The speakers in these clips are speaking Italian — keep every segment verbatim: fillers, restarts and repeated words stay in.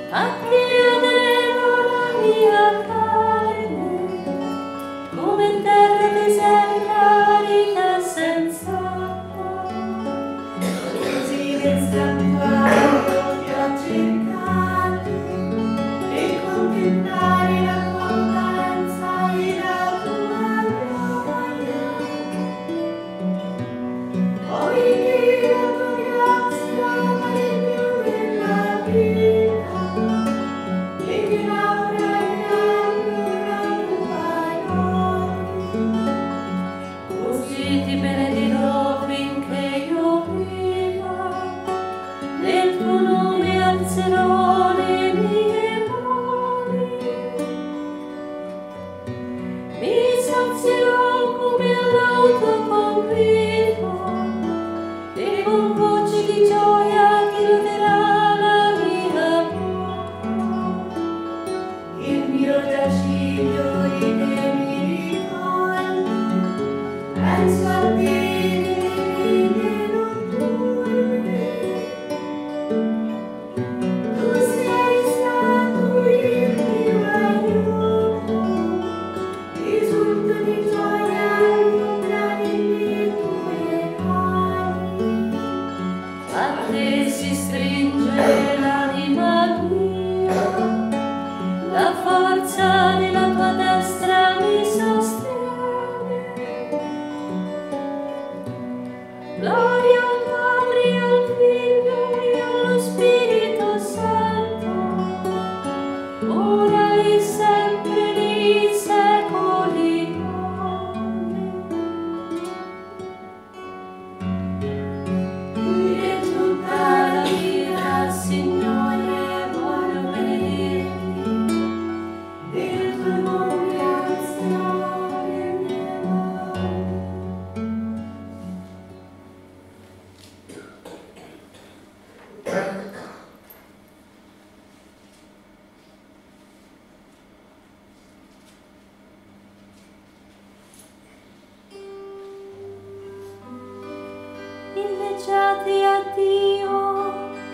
Inneggiate a Dio,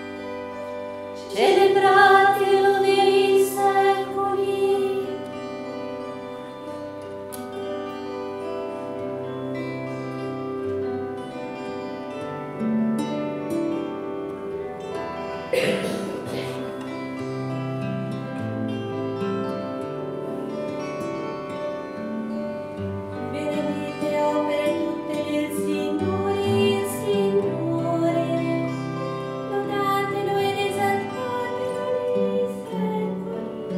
celebratelo nei secoli. Benedite opere tutte del Signore, il Signore, lodatelo ed esaltatelo nei secoli.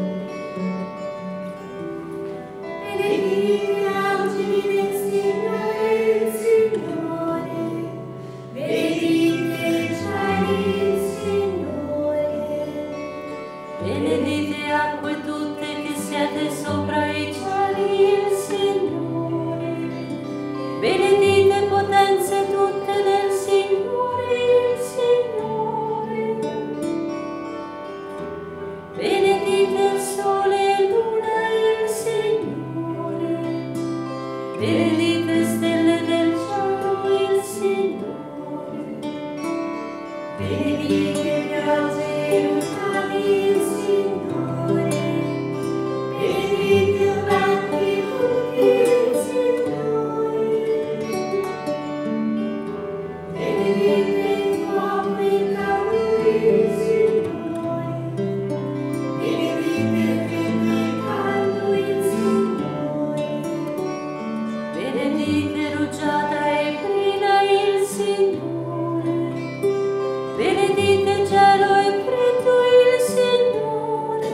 Benedite angeli del Signore, il Signore, benedite cieli, il Signore. Benedite acque tutte che siete sopra i cieli, il Signore. Benedite potenze tutte del Signore, il Signore. Benedite il sole e luna, il Signore. Benedite stelle del cielo, il Signore. Benedite piogge e vulcani, il Signore. Benedite venti tutti, il Signore. Benedite il fuoco e il calore, il Signore. Benedite il freddo e il caldo, il Signore. Benedite rugiada e brina, il Signore. Benedite gelo e freddo, il Signore.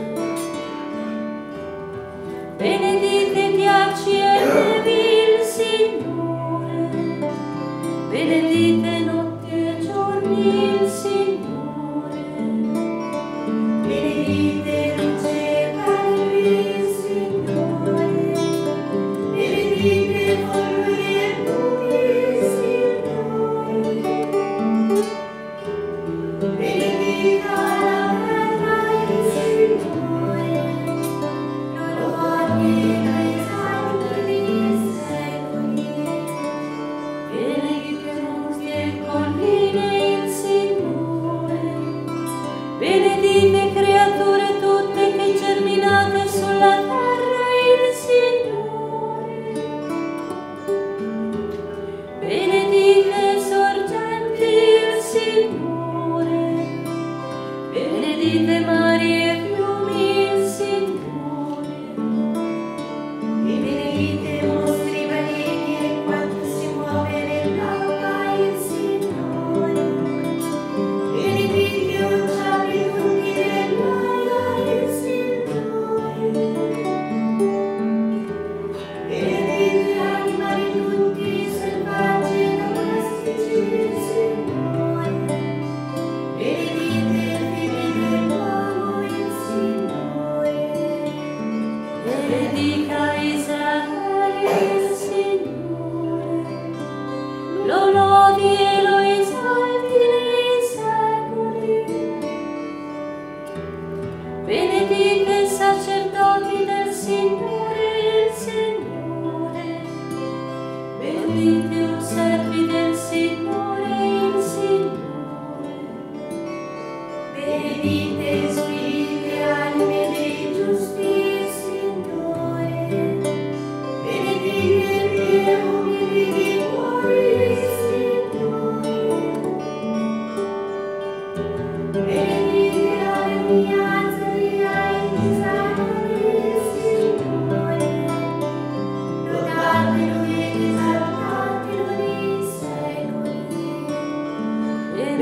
Benedite ghiacci e nevi, il Signore. Benedite notti e giorni, il Signore. Benedite luce e calori, il Signore. Benedite polvere e nubi, il Signore. Benedica la terra, il Signore. Loro addieno i santi dei secoli. Benedite angustie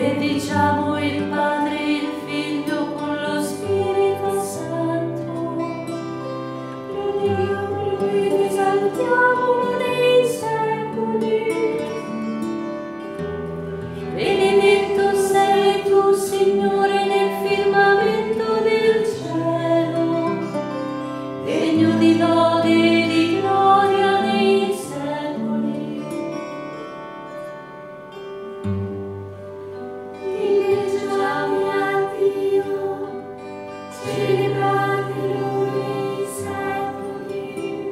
benediciamo il Padre e il Figlio con lo Spirito Santo. Lodiamo Lui ed esaltiamolo nei secoli. Benedetto sei tu, Signore, nel firmamento del cielo, degno di lode e di gloria nei secoli. Dileggiamo a Dio, celebratelo nei secoli.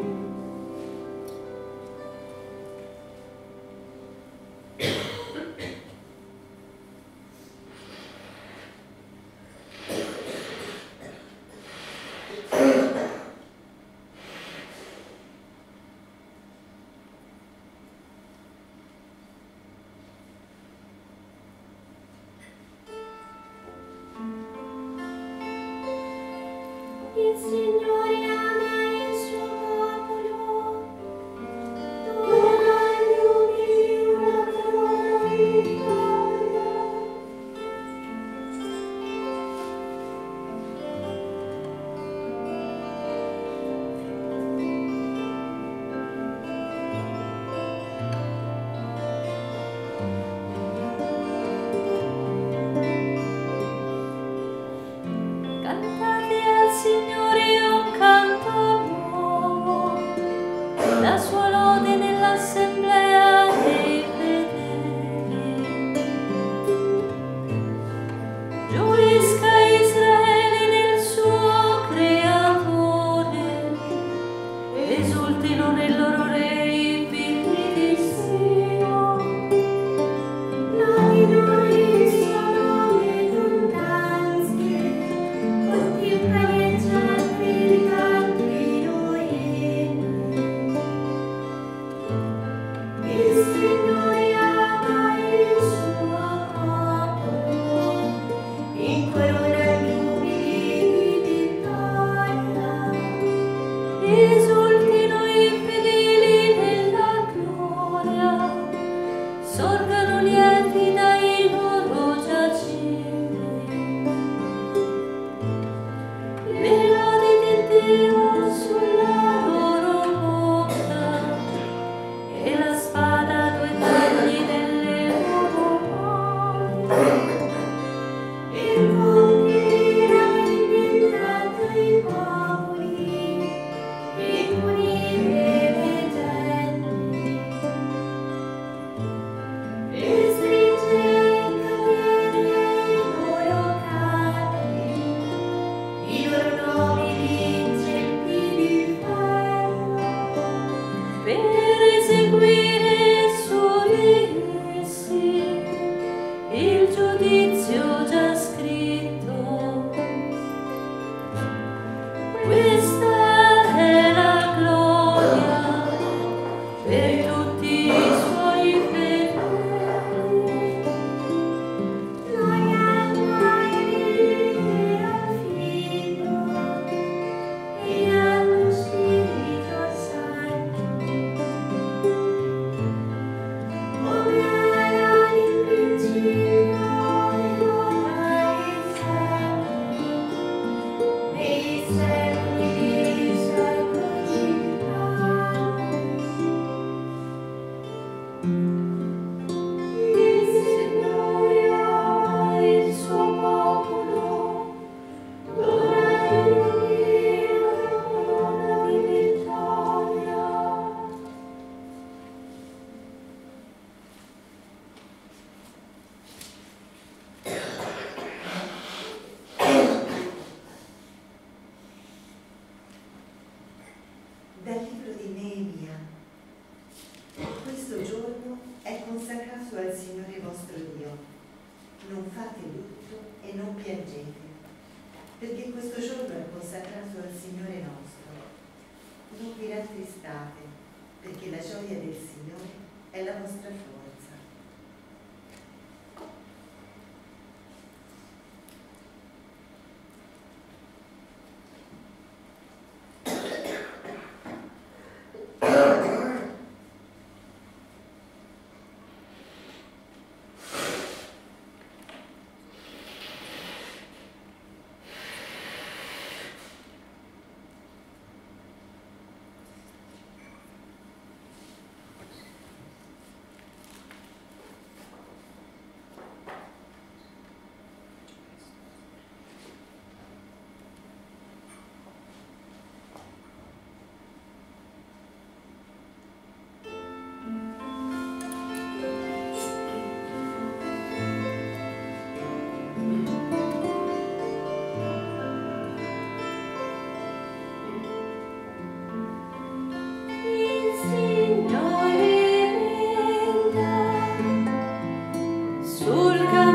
Il Signore ama il suo popolo, dona agli umili una corona di vittoria. Cantate al Signore un canto nuovo, la sua lode nell'assemblea dei fedeli. Gioisca Israele nel suo Creatore, esultino nel loro Re i figli di Sion. Lodino il suo nome con danze, tutti pareggiati cantino inni. Il Signore ama il suo popolo, incorona gli umili di vittoria. Esultino i fedeli nella gloria, sorgano lieti dai loro giacimenti. Le lodi di Dio sulla loro bocca e la spada a due tagli nelle loro mani. Il conquista vendetta i popoli e punire le genti. E stringe in catene i loro capi, i loro nobili in ceppi di ferro, per eseguire su di essi il giudizio già scritto. Questa è la gloria per tutti i suoi fedeli. Gloria al Padre e al Figlio e allo Spirito Santo, come era nel principio e ora e sempre, nei secoli dei secoli. Il Signore ama il suo popolo, dona agli umili una corona di vittoria. Dal libro di Neemia. Questo giorno è consacrato al Signore vostro Dio. Non fate lutto e non piangete, perché questo giorno è consacrato al Signore nostro. Non vi rattristate, perché la gioia del Signore è la vostra forza.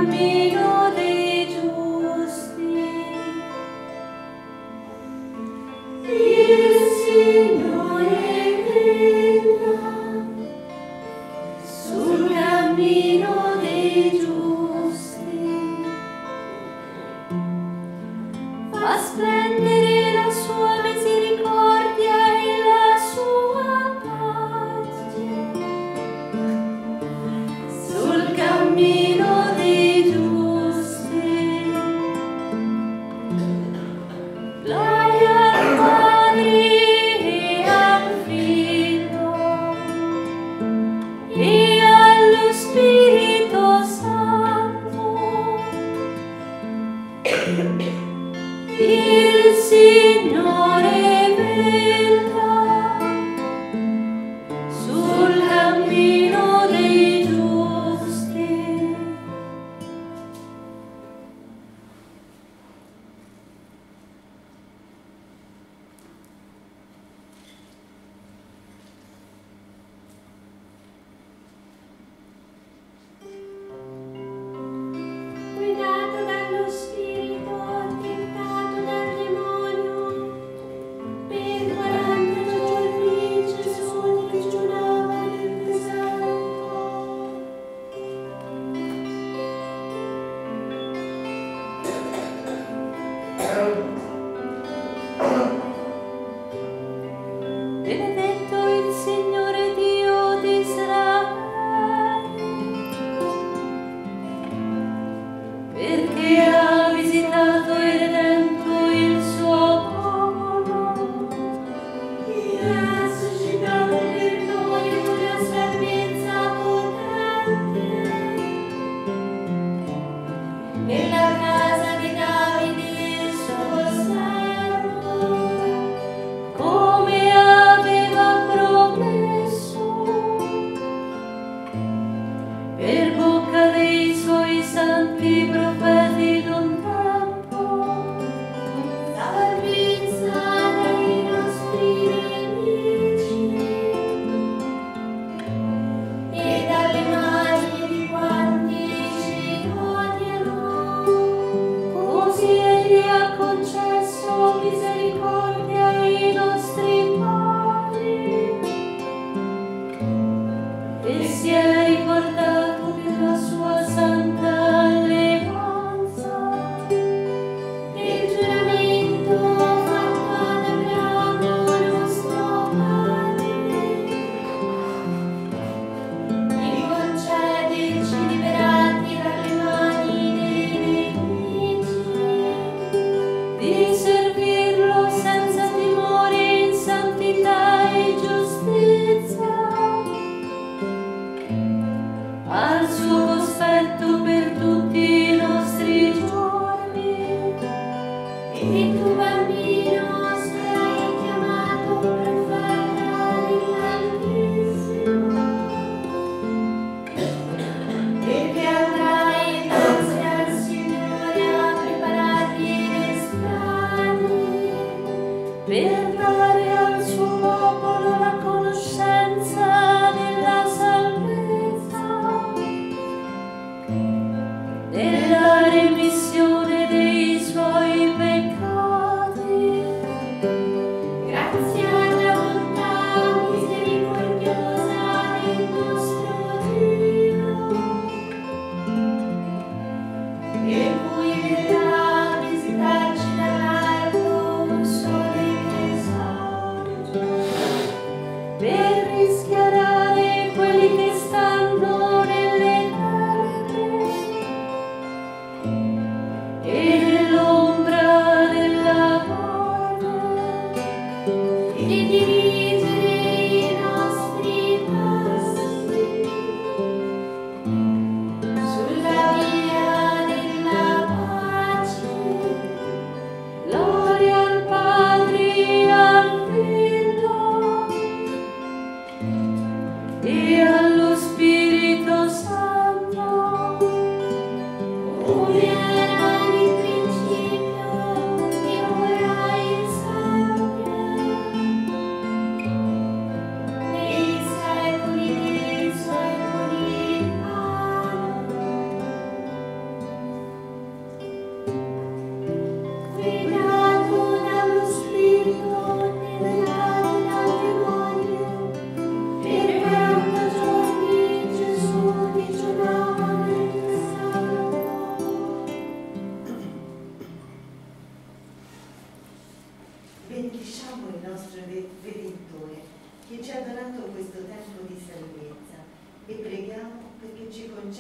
cammino dei giusti. Il Signore regna sul cammino dei giusti, fa splendere la sua misericordia e la sua pace sul cammino dei giusti.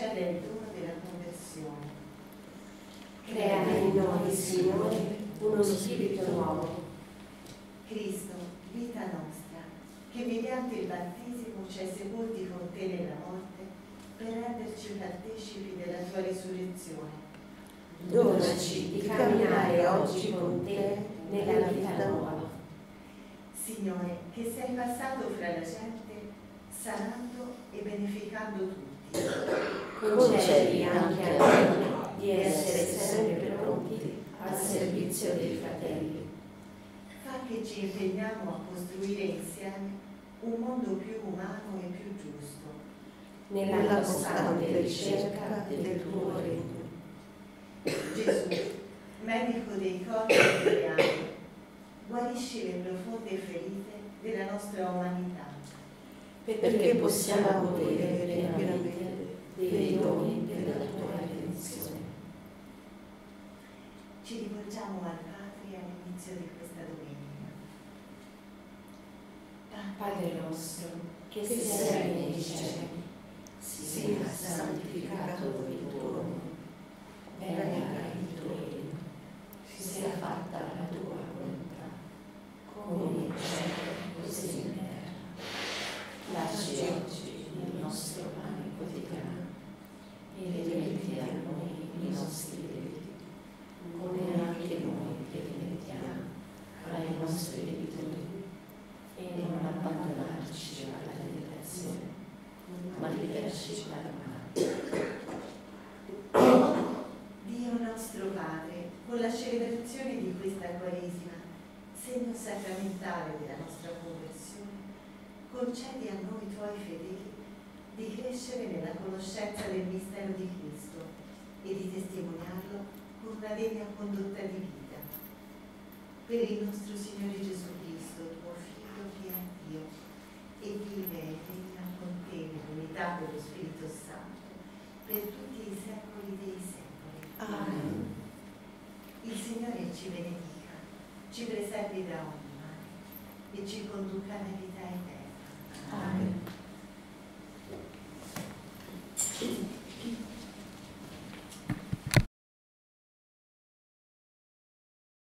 concede il dono della conversione. Crea in noi, Signore, uno spirito nuovo. Cristo, vita nostra, che mediante il battesimo ci hai sepolti con te nella morte, per renderci partecipi della tua risurrezione. Donaci di camminare oggi con te nella vita nuova. Signore, che sei passato fra la gente, sanando e beneficando tutti. Concedi anche a noi di essere sempre pronti al servizio dei fratelli. Fa che ci impegniamo a costruire insieme un mondo più umano e più giusto. Nella costante ricerca del tuo regno. Gesù, medico dei corpi e delle anime, guarisci le profonde ferite della nostra umanità. Perché possiamo godere pienamente dei doni della tua redenzione. Ci rivolgiamo al Padre all'inizio di questa domenica. Padre nostro, che sei nei cieli, sia santificato il tuo nome. Venga il tuo regno, sia fatta la tua volontà, come in cielo così in terra. Dacci oggi il nostro pane quotidiano e rimetti a noi i nostri debiti, come anche noi che rimettiamo ai nostri debitori, e non abbandonarci alla tentazione, ma liberaci dal male. Dio nostro Padre, con la celebrazione di questa Quaresima, segno sacramentale della nostra conversione, concedi a noi tuoi fedeli di crescere nella conoscenza del mistero di Cristo e di testimoniarlo con una degna condotta di vita. Per il nostro Signore Gesù Cristo, tuo Figlio che è Dio, e vive e regna con te nell'unità dello Spirito Santo, per tutti i secoli dei secoli. Amen. Il Signore ci benedica, ci preservi da ogni male e ci conduca alla vita